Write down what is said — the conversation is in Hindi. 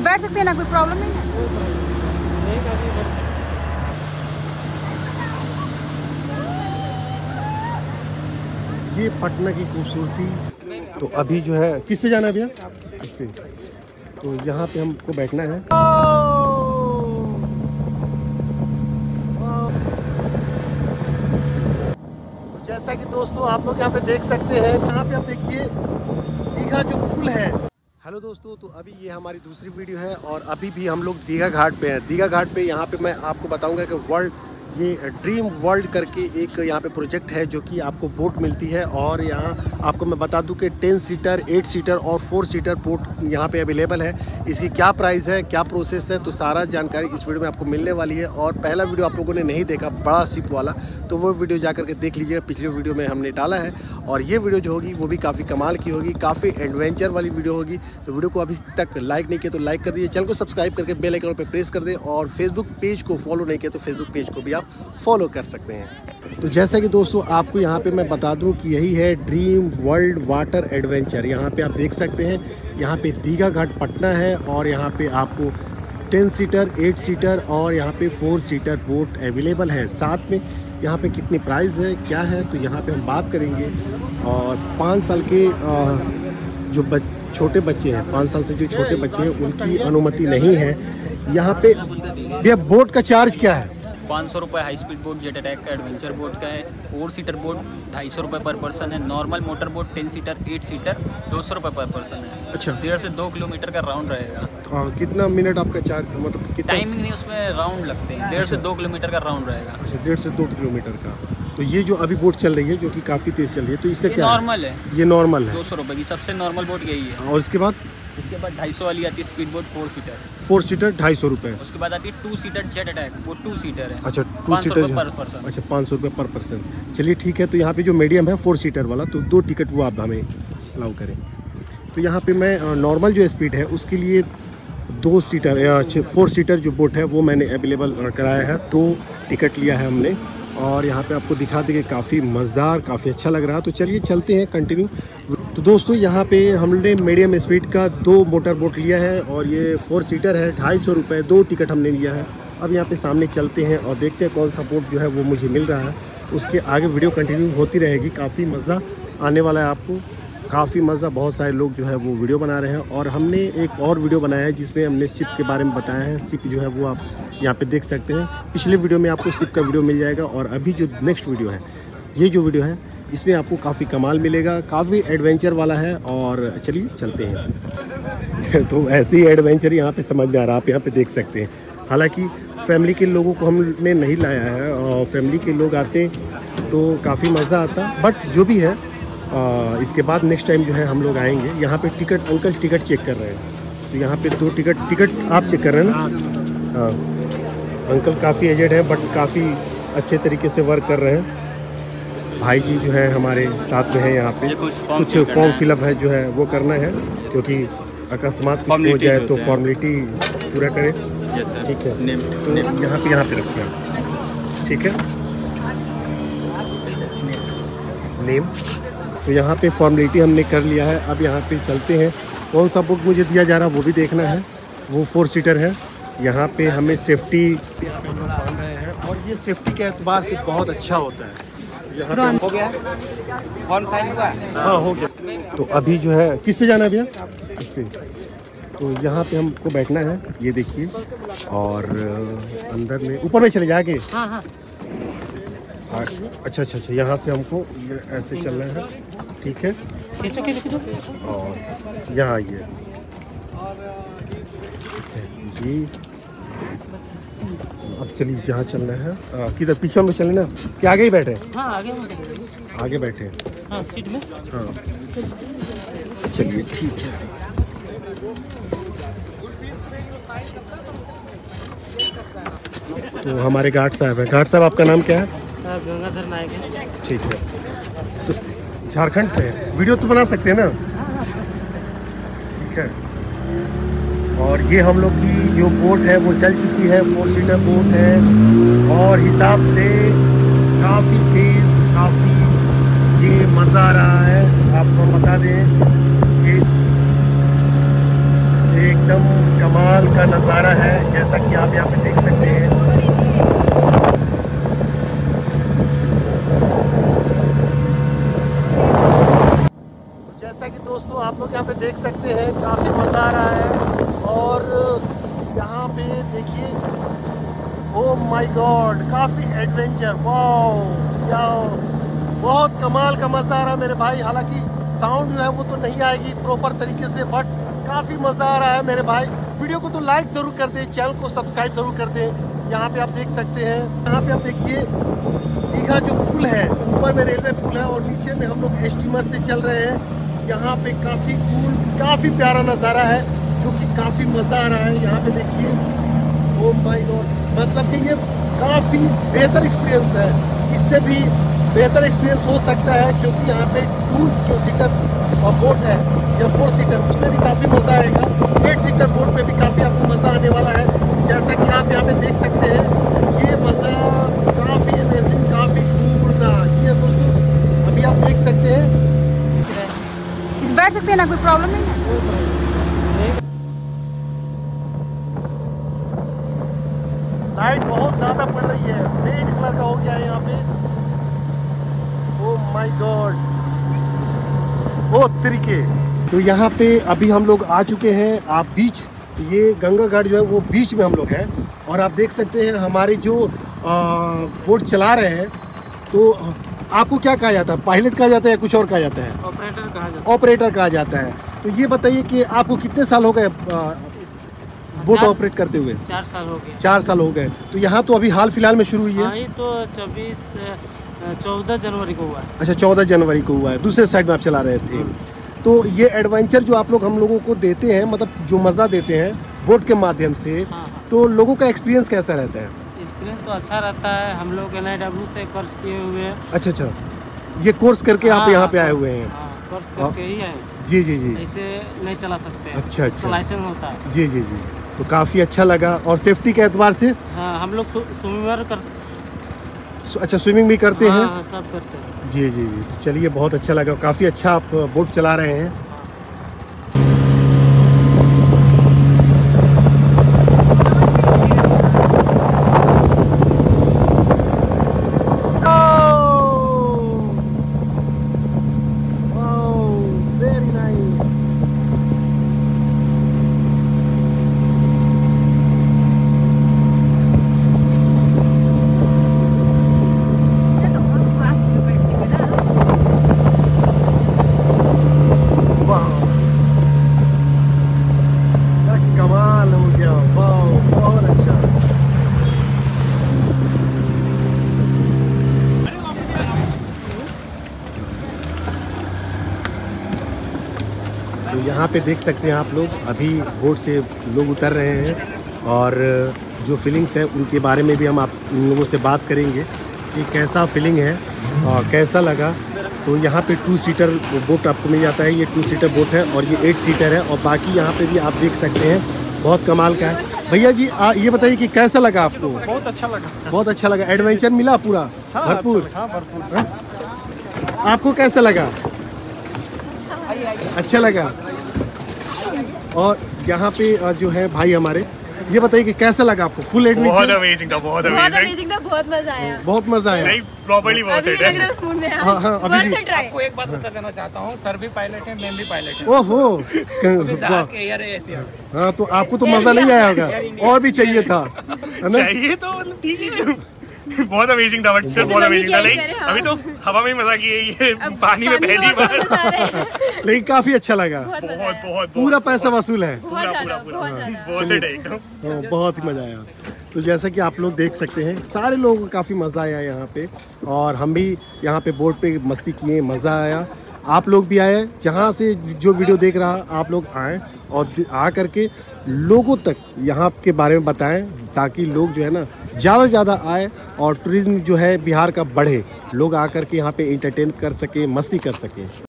बैठ सकते हैं ना, कोई प्रॉब्लम नहीं है। ये पटना की खूबसूरती। तो अभी जो है किस पे जाना है भैया? इस पे। तो यहाँ पे हमको बैठना है। तो जैसा कि दोस्तों आप लोग यहाँ पे देख सकते हैं, यहाँ पे आप देखिए दीघा जो पुल है। हेलो दोस्तों, तो अभी ये हमारी दूसरी वीडियो है और अभी भी हम लोग दीघा घाट पे हैं। दीघा घाट पे यहाँ पे मैं आपको बताऊंगा कि ये ड्रीम वर्ल्ड करके एक यहाँ पे प्रोजेक्ट है जो कि आपको बोट मिलती है। और यहाँ आपको मैं बता दूं कि 10 सीटर, 8 सीटर और 4 सीटर बोट यहाँ पे अवेलेबल है। इसकी क्या प्राइस है, क्या प्रोसेस है, तो सारा जानकारी इस वीडियो में आपको मिलने वाली है। और पहला वीडियो आप लोगों ने नहीं देखा, बड़ा शिप वाला, तो वो वीडियो जा करके देख लीजिएगा। पिछले वीडियो में हमने डाला है और ये वीडियो जो होगी वो भी काफ़ी कमाल की होगी, काफ़ी एडवेंचर वाली वीडियो होगी। तो वीडियो को अभी तक लाइक नहीं किया तो लाइक कर दीजिए, चैनल को सब्सक्राइब करके बेल आइकन पर प्रेस कर दें और फेसबुक पेज को फॉलो नहीं किया तो फेसबुक पेज को भी आप फॉलो कर सकते हैं। तो जैसा कि दोस्तों आपको यहाँ पे मैं बता दूं कि यही है ड्रीम वर्ल्ड वाटर एडवेंचर। यहाँ पे आप देख सकते हैं, यहाँ पे दीघा घाट पटना है और यहाँ पे आपको 10 सीटर, 8 सीटर और यहाँ पे 4 सीटर बोट अवेलेबल है। साथ में यहाँ पे कितनी प्राइस है, क्या है, तो यहाँ पे हम बात करेंगे। और 5 साल के जो छोटे बच्चे हैं, 5 साल से जो छोटे बच्चे हैं उनकी अनुमति नहीं है यहाँ पे। भैया बोट का चार्ज क्या है? 500 रुपये high speed boat jet attack का एडवेंचर बोट का है। 4 सीटर बोट 250 रुपये पर पर्सन है। Normal motor boat 10 seater, 8 seater 200 रुपये पर पर्सन है। अच्छा, 1.5 से 2 किलोमीटर का राउंड रहेगा। तो कितना मिनट आपका चार्ज, मतलब कितना टाइमिंग नहीं, उसमें राउंड लगते हैं। 1.5 से 2 किलोमीटर का राउंड रहेगा। अच्छा, 1.5 से 2 किलोमीटर का। तो ये जो अभी बोट चल रही है जो कि काफ़ी तेज़ चल रही है, तो इसका क्या नॉर्मल है? ये नॉर्मल है, 200 रुपये की सबसे नॉर्मल बोट यही है। और इसके बाद 250 वाली आती है स्पीड बोट 4 सीटर। 4 सीटर 250 रुपये। उसके बाद आती है 2 सीटर जेट अटैक, वो 2 सीटर है। अच्छा, 2 सीटर पर पर्सन। अच्छा, 500 रुपये पर पर्सन। चलिए ठीक है। तो यहाँ पे जो मीडियम है 4 सीटर वाला, तो 2 टिकट वो आप हमें अलाउ करें। तो यहाँ पे मैं नॉर्मल जो स्पीड है उसके लिए 2 सीटर या 4 सीटर जो बोट है वो मैंने अवेलेबल कराया है। 2 टिकट लिया है हमने और यहाँ पे आपको दिखा देंगे, काफ़ी मज़ेदार, काफ़ी अच्छा लग रहा है। तो चलिए चलते हैं कंटिन्यू। तो दोस्तों यहाँ पे हमने मीडियम स्पीड का 2 मोटर बोट लिया है और ये 4 सीटर है। 250 रुपये 2 टिकट हमने लिया है। अब यहाँ पे सामने चलते हैं और देखते हैं कौन सा बोट जो है वो मुझे मिल रहा है। उसके आगे वीडियो कंटिन्यू होती रहेगी, काफ़ी मज़ा आने वाला है आपको, काफ़ी मज़ा। बहुत सारे लोग जो है वो वीडियो बना रहे हैं और हमने एक और वीडियो बनाया है जिसमें हमने शिप के बारे में बताया है। शिप जो है वो आप यहाँ पे देख सकते हैं। पिछले वीडियो में आपको शिप का वीडियो मिल जाएगा और अभी जो नेक्स्ट वीडियो है, ये जो वीडियो है इसमें आपको काफ़ी कमाल मिलेगा, काफ़ी एडवेंचर वाला है। और चलिए चलते हैं। तो ऐसे ही एडवेंचर यहाँ पे समझ में आ रहा है, आप यहाँ पे देख सकते हैं। हालांकि फैमिली के लोगों को हमने नहीं लाया है और फैमिली के लोग आते तो काफ़ी मज़ा आता, बट जो भी है इसके बाद नेक्स्ट टाइम जो है हम लोग आएंगे। यहाँ पे टिकट, अंकल टिकट चेक कर रहे हैं। तो यहाँ पे 2 टिकट आप चेक कर रहे हैं ना? हाँ, अंकल काफ़ी एजेड है बट काफ़ी अच्छे तरीके से वर्क कर रहे हैं। भाई जी जो है हमारे साथ में है यहाँ पे। कुछ फॉर्म फिलअप है जो है वो करना है, क्योंकि अकस्मात कुछ हो जाए तो फॉर्मेलिटी पूरा करें। ठीक है, तो यहाँ पे रखते हैं। ठीक है, नेम। तो यहाँ पे फॉर्मेलिटी हमने कर लिया है। अब यहाँ पे चलते हैं, कौन सा बोट मुझे दिया जा रहा है वो भी देखना है। वो 4 सीटर है। यहाँ पे हमें सेफ्टी यहाँ पे हम लोग बांध रहे हैं और ये सेफ्टी के एतबार से बहुत अच्छा होता है। यहाँ पे हो गया, हाँ हो गया। तो अभी जो है किस पे जाना है भैया? इस पे। तो यहाँ पे हमको बैठना है, ये देखिए। और अंदर में ऊपर में चले जाके, हाँ हाँ। अच्छा, यहाँ से हमको ये ऐसे चलना है। ठीक है, और यहाँ आइए। ये अब चलिए जहाँ चलना है, किधर पीछे में चलना, क्या आगे ही बैठे? हाँ, आगे बैठे। हाँ, सीट में। हाँ, चलिए ठीक है। तो हमारे गार्ड साहब है। गार्ड साहब आपका नाम क्या है? गंगाधर नायक है। ठीक है, तो झारखंड से है। वीडियो तो बना सकते हैं ना? ठीक है। और ये हम लोग की जो बोट है वो चल चुकी है, 4 सीटर बोट है और हिसाब से काफ़ी तेज़, काफ़ी ये मज़ा आ रहा है। आपको बता दें कि एकदम कमाल कमाल का नज़ारा है, जैसा कि आप यहाँ पे देख सकते हैं। तो जैसा कि दोस्तों आप लोग यहाँ पे देख सकते हैं, काफ़ी मज़ा आ रहा है। और यहाँ पे देखिए, ओ माय गॉड, काफ़ी एडवेंचर, वाओ याओ, बहुत कमाल का मज़ा आ रहा है मेरे भाई। हालांकि साउंड जो है वो तो नहीं आएगी प्रॉपर तरीके से, बट काफ़ी मज़ा आ रहा है मेरे भाई। वीडियो को तो लाइक ज़रूर कर दें, चैनल को सब्सक्राइब ज़रूर कर दें। यहाँ पे आप देख सकते हैं, यहाँ पे आप देखिए दीघा जो पुल है, ऊपर में रेलवे पुल है और नीचे में हम लोग स्टीमर से चल रहे हैं। यहाँ पे काफ़ी कूल, काफ़ी प्यारा नज़ारा है, जो कि काफ़ी मज़ा आ रहा है। यहाँ पे देखिए, ओ माय गॉड, मतलब कि ये काफ़ी बेहतर एक्सपीरियंस है। इससे भी बेहतर एक्सपीरियंस हो सकता है, क्योंकि यहाँ पे 2 जो सीटर बोट है या 4 सीटर, उसमें भी काफ़ी मज़ा आएगा। 8 सीटर बोट में भी काफ़ी आपको मज़ा आने वाला है। जैसा कि आप यहाँ पे देख सकते हैं, ये मज़ा काफ़ी अमेजिंग, काफ़ी कूल रहा। जी हाँ दोस्तों, अभी आप देख सकते हैं, बैठ सकते हैं ना, कोई प्रॉब्लम नहीं है। लाइट बहुत ज़्यादा पड़ रही है, रेड कलर का हो गया है यहाँ पे। ओह माय गॉड, ओ तरीके। तो यहाँ पे अभी हम लोग आ चुके हैं, आप बीच, ये गंगा घाट जो है वो बीच में हम लोग हैं। और आप देख सकते हैं हमारे जो बोट चला रहे हैं, तो आपको क्या कहा जाता है, पायलट कहा जाता है या कुछ और कहा जाता है? ऑपरेटर कहा जाता है। ऑपरेटर कहा जाता है। तो ये बताइए कि आपको कितने साल हो गए बोट ऑपरेट करते हुए? 4 साल हो गए। 4 साल हो गए। तो यहाँ तो अभी हाल फिलहाल में शुरू हुई है? हाँ, ये तो 14 जनवरी को हुआ है। अच्छा, 14 जनवरी को हुआ है। दूसरे साइड में आप चला रहे थे। तो ये एडवेंचर जो आप लोग हम लोगों को देते हैं, मतलब जो मज़ा देते हैं बोट के माध्यम से, हाँ। तो लोगों का एक्सपीरियंस कैसा रहता है? एक्सपीरियंस तो अच्छा रहता है। हम लोग NIW से कोर्स किए हुए हैं। अच्छा अच्छा, ये कोर्स करके आप यहाँ पे आए हुए हैं? कोर्स करके ही आए। जी जी जी। ऐसे नहीं चला सकते। अच्छा अच्छा, लाइसेंस होता है। जी जी जी। तो काफ़ी अच्छा लगा। और सेफ्टी के एतबार से? हाँ, हम लोग स्विमर करते। अच्छा, स्विमिंग भी करते हैं? हाँ, सब करते हैं। जी जी जी। तो चलिए, बहुत अच्छा लगा, काफ़ी अच्छा आप बोट चला रहे हैं। कमाल हो गया, वाह, बहुत अच्छा। तो यहाँ पे देख सकते हैं आप लोग, अभी बोट से लोग उतर रहे हैं और जो फीलिंग्स है उनके बारे में भी हम आप उन लोगों से बात करेंगे कि कैसा फीलिंग है और कैसा लगा। तो यहाँ पे 2 सीटर बोट आपको मिल जाता है। ये 2 सीटर बोट है और ये 8 सीटर है। और बाकी यहाँ पे भी आप देख सकते हैं, बहुत कमाल का है। भैया जी, ये बताइए कि कैसा लगा आपको? बहुत अच्छा लगा। बहुत अच्छा लगा। एडवेंचर मिला पूरा? हाँ, भरपूर? हाँ, भरपूर। आपको कैसा लगा? अच्छा लगा। और यहाँ पे जो है भाई हमारे, ये बताइए कि कैसा लगा आपको? Full adventure? बहुत अमेजिंग था, बहुत अमेजिंग। था, बहुत मजा आया। बहुत मजा आया। नहीं, प्रॉपर्ली बहुत अभी भी लग रहा है उस मूड में। हाँ, हाँ, अभी भी। आपको एक बात बता देना चाहता हूँ, सर भी पायलट है, मैं भी पायलट है। ओहो, हाँ, तो आपको तो मजा नहीं आया होगा, और भी चाहिए था, है ना? चाहिए तो मतलब ठीक है। बहुत अमेजिंग था, बट सिर्फ बहुत अमेजिंग था। नहीं, अभी तो हवा में मजा किए, ये पानी में पहली बार। लेकिन काफी अच्छा लगा। बहुत बहुत पूरा पैसा वसूल है। पूरा पूरा पूरा बहुत एकदम। हाँ, बहुत ही मज़ा आया। तो जैसा कि आप लोग देख सकते हैं, सारे लोगों को काफ़ी मज़ा आया यहाँ पे। और हम भी यहाँ पे बोट पे मस्ती किए, मज़ा आया। आप लोग भी आए, जहाँ से जो वीडियो देख रहा आप लोग आएँ और आ करके लोगों तक यहाँ के बारे में बताएं, ताकि लोग जो है ना ज़्यादा से ज़्यादा आए और टूरिज़्म जो है बिहार का बढ़े, लोग आकर के यहाँ पे एंटरटेन कर सकें, मस्ती कर सकें।